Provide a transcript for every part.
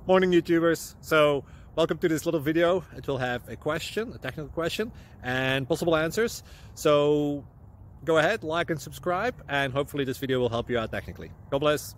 Morning YouTubers. So welcome to this little video. It will have a question, a technical question, and possible answers. So go ahead, like and subscribe, and hopefully this video will help you out technically. God bless.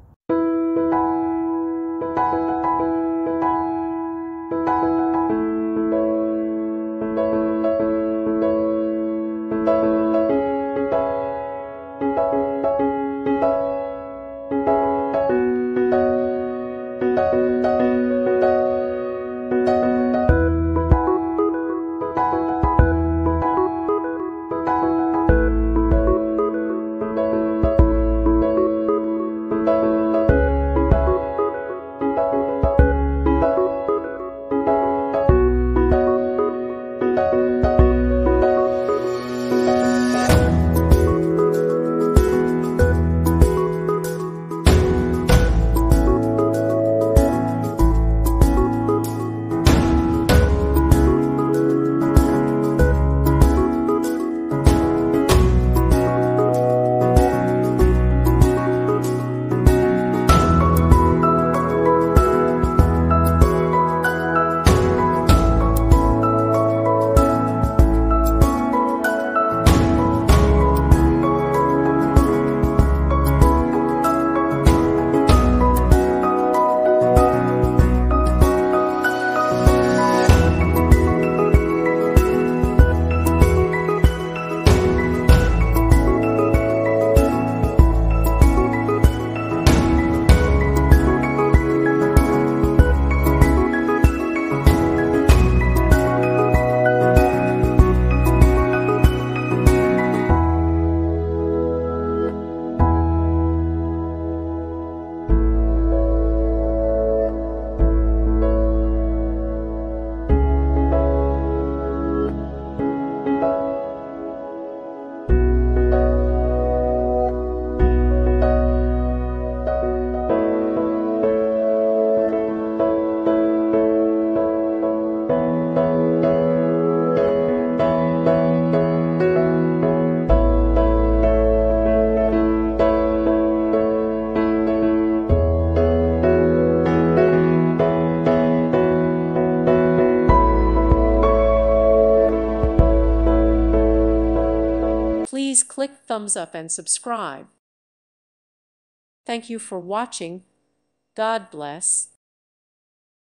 Please click thumbs up and subscribe. Thank you for watching. God bless.